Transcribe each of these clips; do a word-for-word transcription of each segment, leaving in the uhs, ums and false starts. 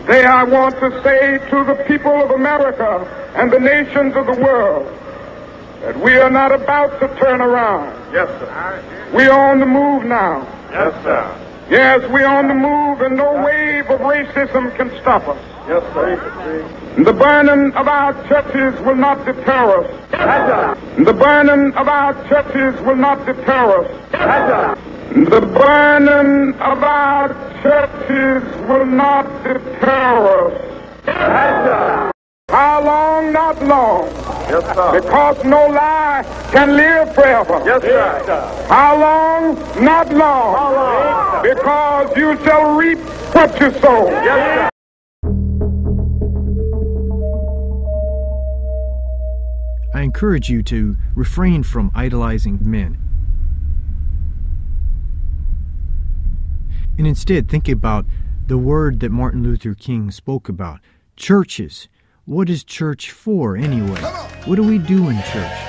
Today I want to say to the people of America and the nations of the world that we are not about to turn around. Yes, sir. We are on the move now. Yes, sir. Yes, we are on the move, and no wave of racism can stop us. Yes, sir. The burning of our churches will not deter us. Yes, sir. The burning of our churches will not deter us. Yes, sir. The burning of our churches will not deter us. Yes, sir. How long? Not long. Yes, sir. Because no lie can live forever. Yes, sir. How long? Not long. How long? Because you shall reap what you sow. Yes, sir. I encourage you to refrain from idolizing men, and instead think about the word that Martin Luther King spoke about: churches. What is church for anyway? What do we do in church?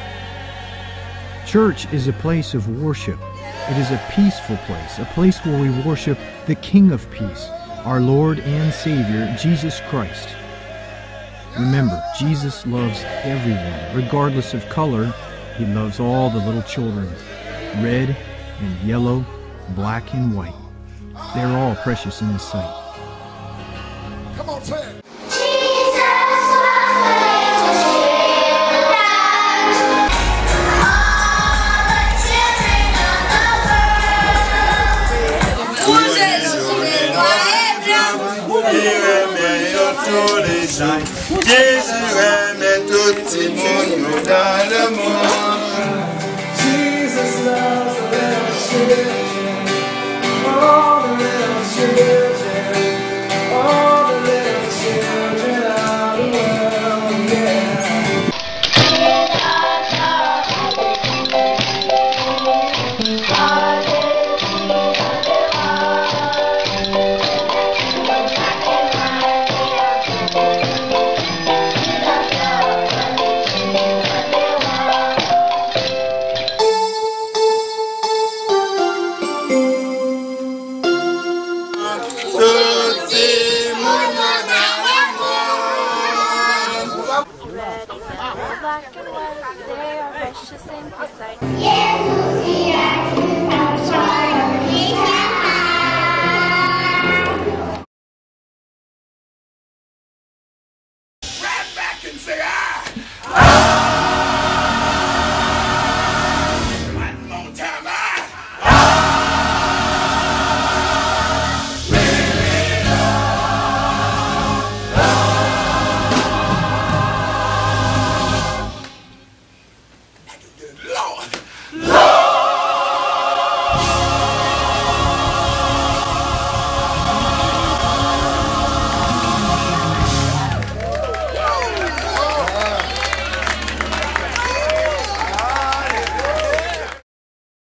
Church is a place of worship. It is a peaceful place, a place where we worship the King of Peace, our Lord and Savior, Jesus Christ. Remember, Jesus loves everyone, regardless of color. He loves all the little children, red and yellow, black and white. They're all precious in His sight. Come on, say it. Jésus aimait tout le monde dans le monde. Jesus loves the little children, all the little children, all the little children of the world, yeah. Black and white, they are precious in His sight. Yeah,